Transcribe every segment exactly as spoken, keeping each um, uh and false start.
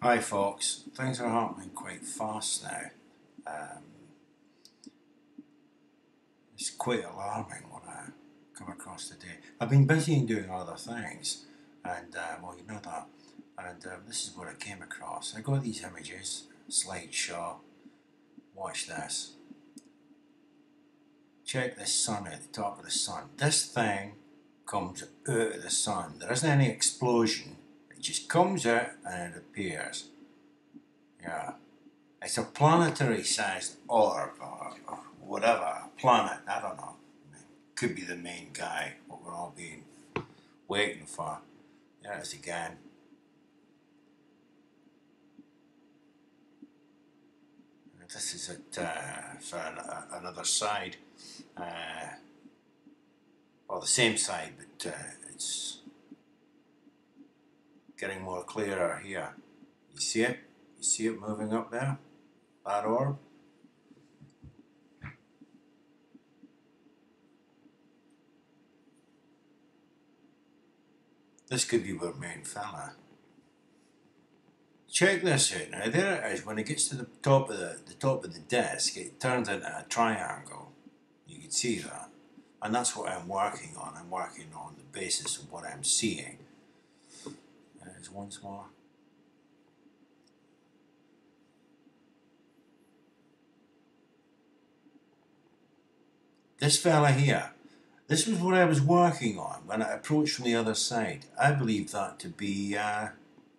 Hi folks, things are happening quite fast now. Um, it's quite alarming what I come across today. I've been busy and doing other things, and uh, well, you know that. And um, this is what I came across. I got these images, slideshow. Watch this. Check this sun at the top of the sun. This thing comes out of the sun. There isn't any explosion. It just comes out and it appears. Yeah. It's a planetary sized orb or, or whatever, a planet, I don't know. Could be the main guy, what we're all being waiting for. There it is again. This is at uh, for an, uh, another side, uh, or the same side, but uh, it's getting more clearer here. You see it? You see it moving up there? That orb? This could be our main fella. Check this out now. There it is. When it gets to the top of the, the top of the disc, it turns into a triangle. You can see that, and that's what I'm working on. I'm working on the basis of what I'm seeing. There's once more. This fella here. This was what I was working on when I approached from the other side. I believe that to be uh,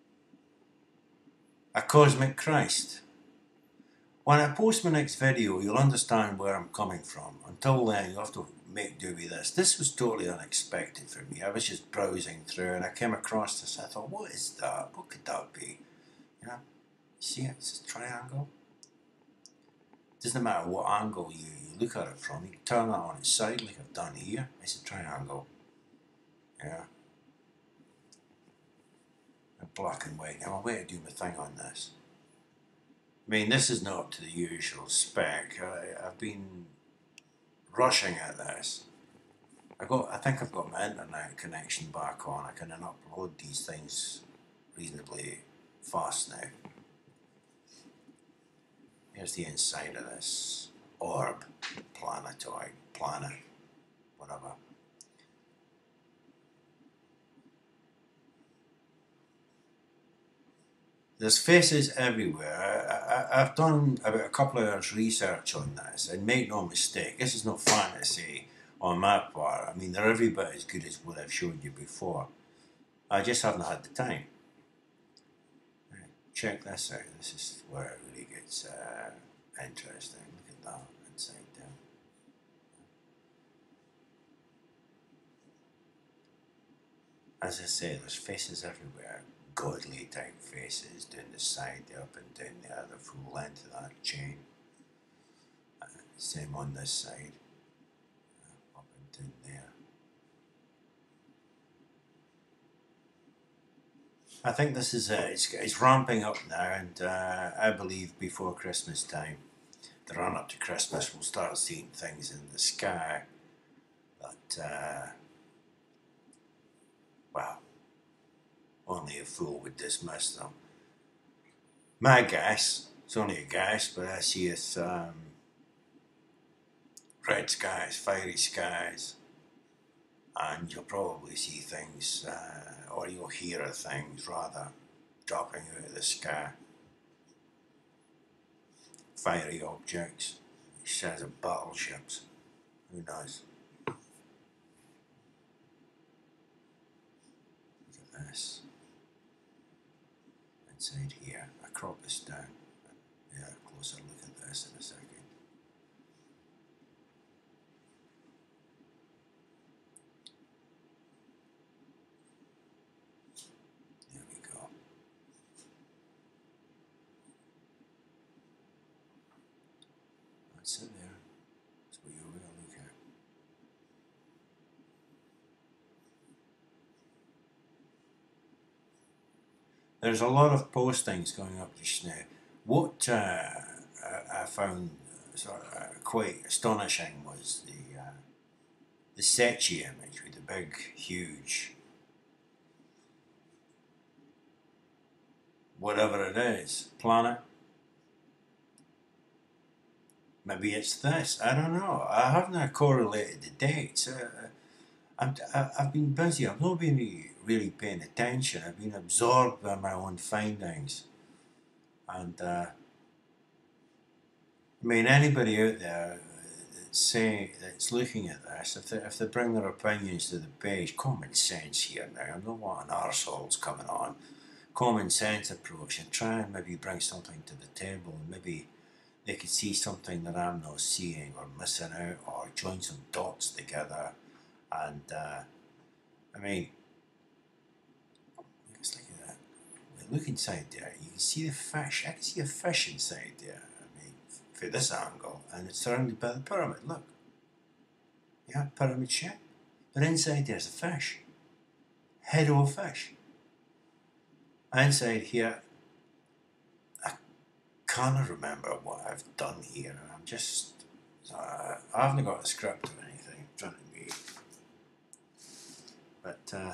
a cosmic Christ. When I post my next video, you'll understand where I'm coming from. Until then, you'll have to make do with this. This was totally unexpected for me. I was just browsing through and I came across this. I thought, what is that? What could that be? You know, see it? It's a triangle. Doesn't matter what angle you, you look at it from. You can turn that on its side like I've done here. It's a triangle. Yeah. In black and white. Now I'll wait to do my thing on this. I mean, this is not up to the usual spec. I, I've been rushing at this. I got. I think I've got my internet connection back on. I can then upload these things reasonably fast now. Here's the inside of this orb, planetoid, planet, whatever. There's faces everywhere. I, I, I've done about a couple of hours research on this, and make no mistake, this is not fantasy on my part. I mean, they're every bit as good as what I've showed you before. I just haven't had the time. Check this out. This is where it really gets uh, interesting. Look at that inside there. As I say, there's faces everywhere. Godly type faces down the side, up and down the other full length of that chain. Uh, same on this side, uh, up and down there. I think this is uh, it's, it's ramping up now, and uh, I believe before Christmas time, the run up to Christmas, we'll start seeing things in the sky that, uh, well, only a fool would dismiss them. My guess, it's only a guess, but I see it um, red skies, fiery skies, and you'll probably see things, uh, or you'll hear things rather, dropping out of the sky. Fiery objects, he says of battleships, who knows? Look at this. Inside here, I crop this down. Yeah, a closer look at this in a second. There we go. That's it there. That's what you're going to look at. There's a lot of postings going up just now. What uh, I found sort of uh, quite astonishing was the uh, the Secchi image with the big, huge whatever it is, planet. Maybe it's this. I don't know. I haven't correlated the dates. Uh, I'm, I- I've been busy. I've not been really, really paying attention. I've been absorbed by my own findings. And uh, I mean, anybody out there that's saying that's looking at this, if they, if they bring their opinions to the page, common sense here now. I'm not wanting arseholes coming on. Common sense approach and try and maybe bring something to the table, and maybe they could see something that I'm not seeing or missing out, or join some dots together. And uh, I mean, let's look at that. Look inside there. You can see the fish. I can see a fish inside there. I mean, for this angle, and it's surrounded by the pyramid. Look, yeah, pyramid shape. But inside there's a fish, head of a fish. Inside here, I can't remember what I've done here. I'm just, uh, I haven't got a script or anything in front of me. But, uh,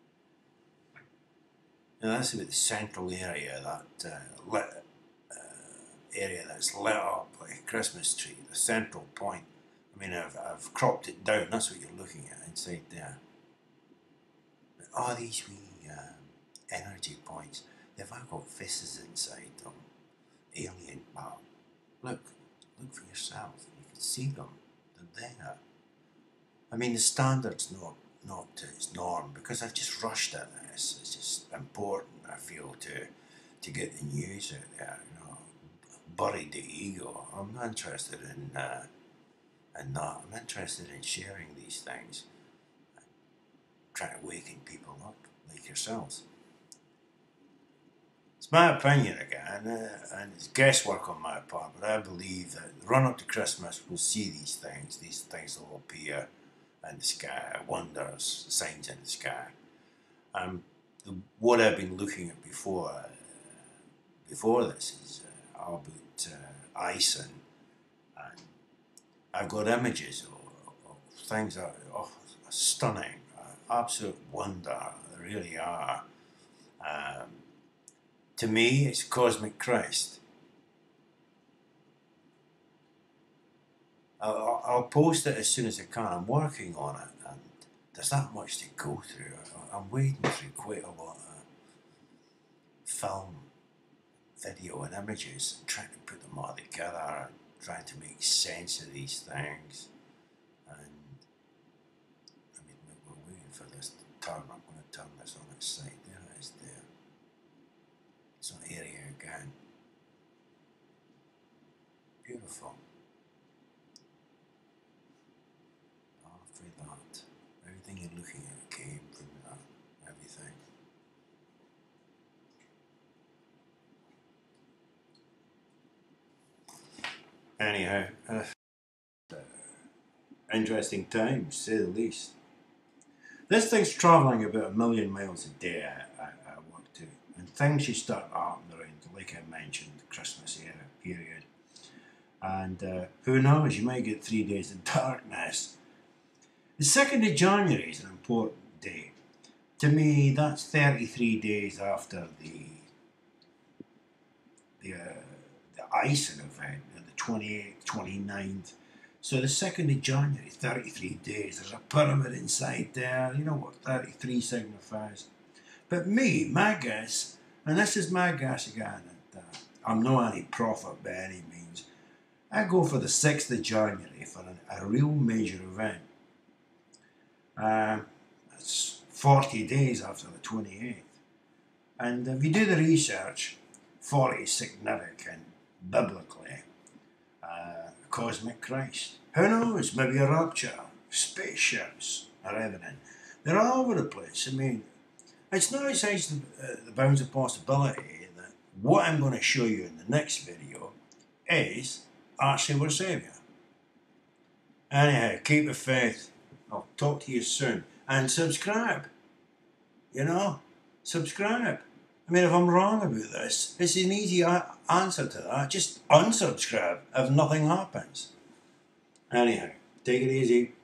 you know, that's about the central area, that uh, lit, uh, area that's lit up like a Christmas tree, the central point. I mean, I've, I've cropped it down, that's what you're looking at inside there. But all these wee um, energy points, they've all got faces inside them. Alien, wow. Look, look for yourself. You can see them. They're there. I mean, the standard's not not to its norm, because I've just rushed at this. It's just important, I feel, to to get the news out there. You know, buried the ego. I'm not interested in uh, in that. I'm interested in sharing these things, trying to waken people up like yourselves. It's my opinion again, uh, and it's guesswork on my part, but I believe that the run up to Christmas we'll see these things. These things will appear in the sky, wonders, signs in the sky. Um, the, what I've been looking at before, uh, before this is uh, all about uh, ice, and, and I've got images of, of things that are oh, stunning, uh, absolute wonder. They really are. Um, To me, it's Cosmic Christ. I'll, I'll post it as soon as I can. I'm working on it, and there's that much to go through. I'm wading through quite a lot of film, video, and images, and trying to put them all together, and trying to make sense of these things. And I mean, we're waiting for this to turn. I'm going to turn this on its side. There it is. There. It's an area again. Beautiful. After that, everything you're looking at came from that. Everything. Anyhow, uh, interesting times, to say the least. This thing's travelling about a million miles a day, I, I, I work to. And things you start to happen around, like I mentioned, the Christmas era period. And uh, who knows, you might get three days of darkness. The second of January is an important day. To me, that's thirty-three days after the the, uh, the icing event, the twenty-eighth, twenty-ninth. So the second of January, thirty-three days, there's a pyramid inside there. You know what thirty-three signifies. But me, my guess, and this is my guess again, and, uh, I'm not any prophet by any means, I go for the sixth of January for an, a real major event. Uh, it's forty days after the twenty-eighth. And if you do the research, forty is significant biblically. Uh, Cosmic Christ. Who knows? Maybe a rapture, spaceships, or everything. They're all over the place. I mean, it's not outside the, uh, the bounds of possibility that what I'm going to show you in the next video is actually our Saviour. Anyhow, keep the faith. I'll talk to you soon. And subscribe. You know, subscribe. I mean, if I'm wrong about this, it's an easy answer to that. Just unsubscribe if nothing happens. Anyhow, take it easy.